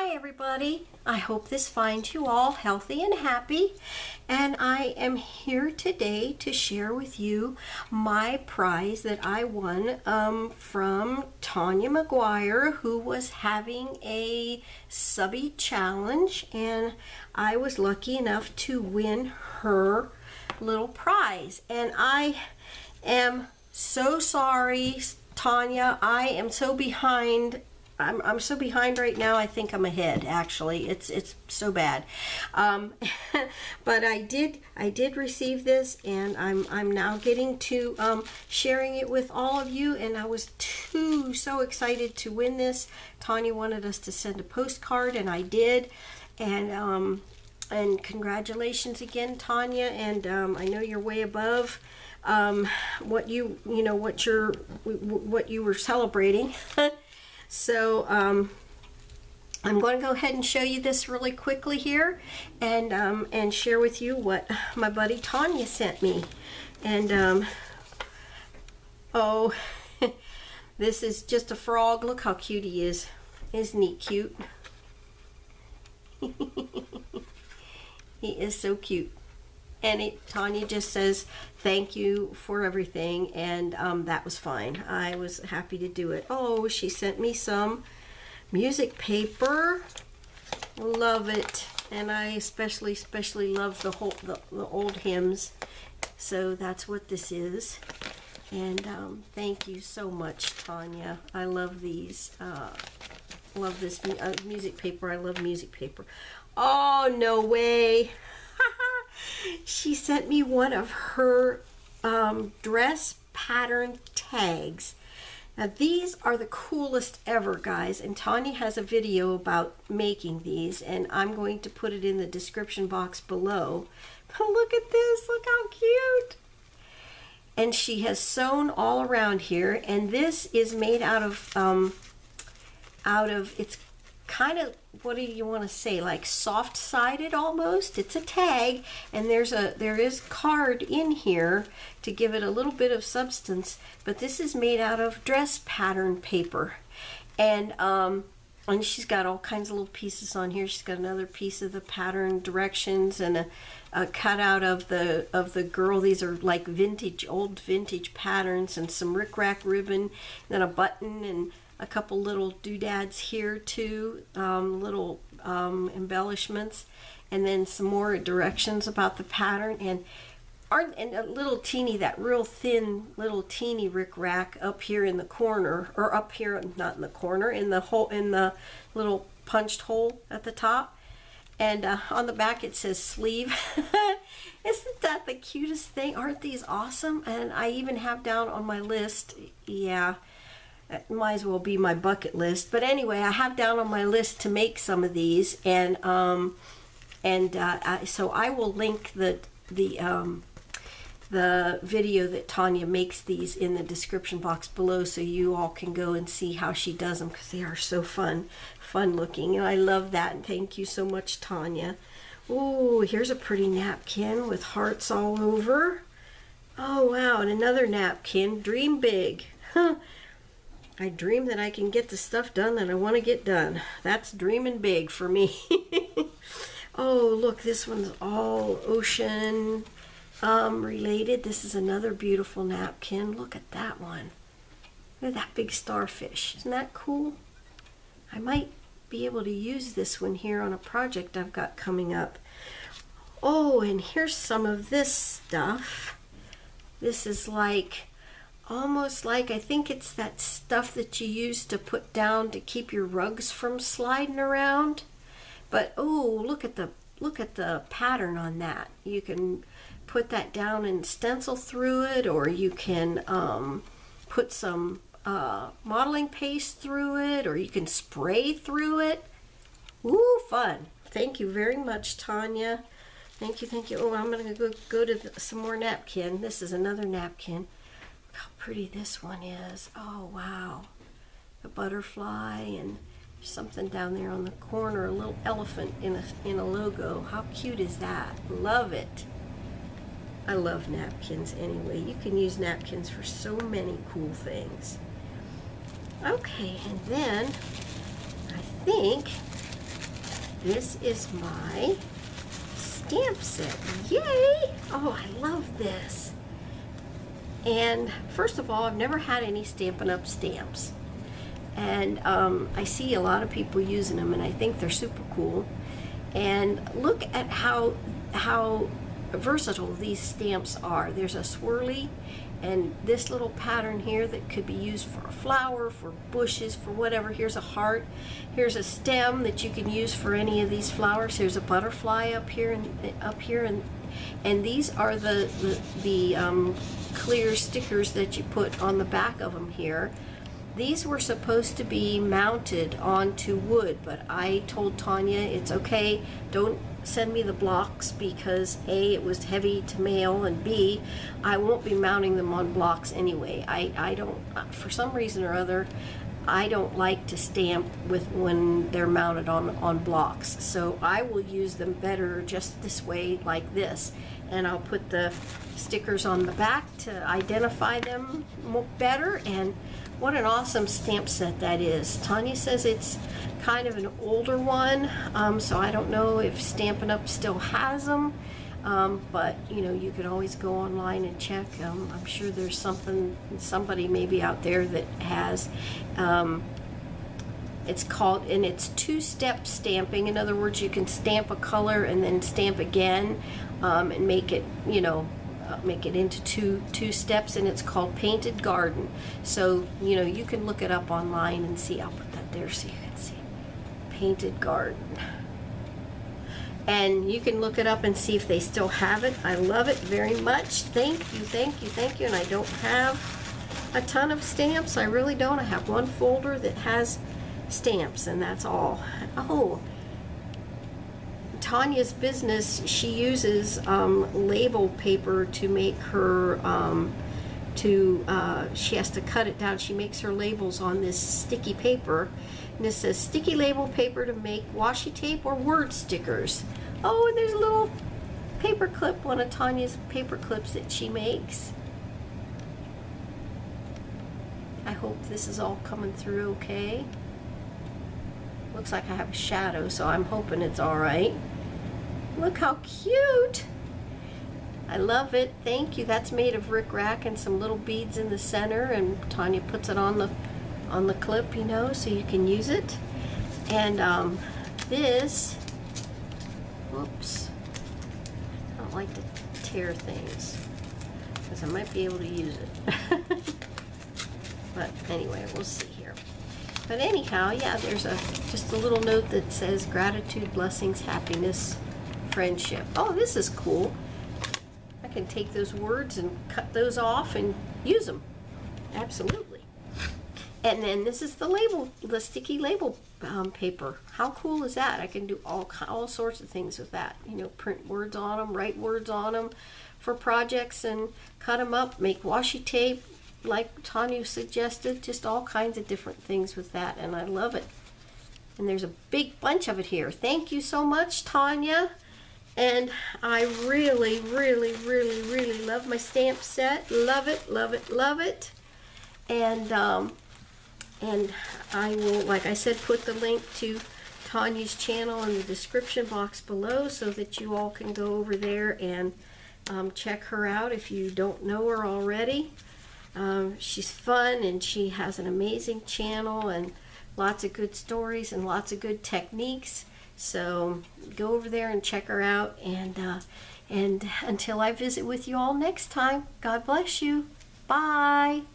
Hi everybody, I hope this finds you all healthy and happy, and I am here today to share with you my prize that I won from Tanya McGuire, who was having a subby challenge, and I was lucky enough to win her little prize. And I am so sorry, Tanya, I am so behind. I'm so behind right now. I think I'm ahead. Actually, it's so bad. But I did receive this, and I'm now getting to sharing it with all of you. And I was so excited to win this. Tanya wanted us to send a postcard, and I did. And congratulations again, Tanya. And I know you're way above what you were celebrating. So I'm going to go ahead and show you this really quickly here, and share with you what my buddy Tanya sent me. And oh, this is just a frog. Look how cute he is. Isn't he cute? He is so cute. And Tanya just says, thank you for everything, and that was fine. I was happy to do it. Oh, she sent me some music paper. Love it. And I especially love the old hymns. So that's what this is. And thank you so much, Tanya. I love these. Love this music paper. I love music paper. Oh, no way. She sent me one of her dress pattern tags. Now these are the coolest ever, guys, and Tanya has a video about making these, and I'm going to put it in the description box below. But look at this, look how cute. And she has sewn all around here, and this is made out of it's kind of, what do you want to say, like soft-sided almost. It's a tag, and there is card in here to give it a little bit of substance, but this is made out of dress pattern paper. And she's got all kinds of little pieces on here. She's got another piece of the pattern directions, and a cutout of the girl. These are like old vintage patterns, and some rickrack ribbon, and then a button, and a couple little doodads here too, little embellishments, and then some more directions about the pattern, and a little teeny, that real thin little teeny rickrack up here in the corner, or up here, not in the corner, in the hole, in the little punched hole at the top. And on the back it says sleeve. Isn't that the cutest thing? Aren't these awesome? And I even have down on my list, yeah, it might as well be my bucket list. But anyway, I have down on my list to make some of these, and so I will link the video that Tanya makes these in the description box below, so you all can go and see how she does them, because they are so fun looking, and I love that. And thank you so much, Tanya. Oh, here's a pretty napkin with hearts all over. Oh wow, and another napkin. Dream big. Huh. I dream that I can get the stuff done that I want to get done. That's dreaming big for me. Oh, look, this one's all ocean related. This is another beautiful napkin. Look at that one. Look at that big starfish. Isn't that cool? I might be able to use this one here on a project I've got coming up. Oh, and here's some of this stuff. This is like, almost like, I think it's that stuff that you use to put down to keep your rugs from sliding around. But oh, look at the pattern on that. You can put that down and stencil through it, or you can put some modeling paste through it, or you can spray through it. Ooh, fun. Thank you very much, Tanya. Thank you, thank you. Oh, I'm gonna go to some more napkin. This is another napkin. How pretty this one is. Oh wow, a butterfly, and something down there on the corner, a little elephant in a logo. How cute is that? Love it. I love napkins anyway. You can use napkins for so many cool things. Okay, and then I think this is my stamp set. Yay! Oh, I love this. And first of all, I've never had any Stampin' Up! Stamps. And I see a lot of people using them, and I think they're super cool. And look at how versatile these stamps are. There's a swirly and this little pattern here that could be used for a flower, for bushes, for whatever. Here's a heart. Here's a stem that you can use for any of these flowers. Here's a butterfly up here and these are the clear stickers that you put on the back of them here. These were supposed to be mounted onto wood, but I told Tanya it's okay, don't send me the blocks, because A, it was heavy to mail, and B, I won't be mounting them on blocks anyway. I don't, for some reason or other, I don't like to stamp with when they're mounted on blocks. So I will use them better just this way, like this. And I'll put the stickers on the back to identify them better. And what an awesome stamp set that is. Tanya says it's kind of an older one, so I don't know if Stampin' Up! Still has them, but you know, you can always go online and check. I'm sure there's somebody maybe out there that has. It's called, and it's two-step stamping. In other words, you can stamp a color and then stamp again, and make it, you know, make it into two steps, and it's called Painted Garden. So, you know, you can look it up online and see. I'll put that there so you can see. Painted Garden. And you can look it up and see if they still have it. I love it very much. Thank you, thank you, thank you. And I don't have a ton of stamps. I really don't. I have one folder that has stamps, and that's all. Oh, Tanya's business, she uses label paper to make her, she has to cut it down. She makes her labels on this sticky paper. And this says sticky label paper to make washi tape or word stickers. Oh, and there's a little paper clip, one of Tanya's paper clips that she makes. I hope this is all coming through okay. Looks like I have a shadow, so I'm hoping it's all right. Look how cute! I love it. Thank you. That's made of rickrack and some little beads in the center, and Tanya puts it on the clip, you know, so you can use it. And this, whoops, I don't like to tear things because I might be able to use it. But anyway, we'll see here. But anyhow, yeah, there's just a little note that says gratitude, blessings, happiness, friendship. Oh, this is cool. I can take those words and cut those off and use them. Absolutely. And then this is the label, the sticky label paper. How cool is that? I can do all sorts of things with that. You know, print words on them, write words on them for projects, and cut them up, make washi tape, like Tanya suggested. Just all kinds of different things with that, and I love it. And there's a big bunch of it here. Thank you so much, Tanya. And I really, really, really, really love my stamp set. Love it, love it, love it. And I will, like I said, put the link to Tanya's channel in the description box below so that you all can go over there and check her out if you don't know her already. She's fun, and she has an amazing channel and lots of good stories and lots of good techniques. So go over there and check her out, and until I visit with you all next time, God bless you. Bye.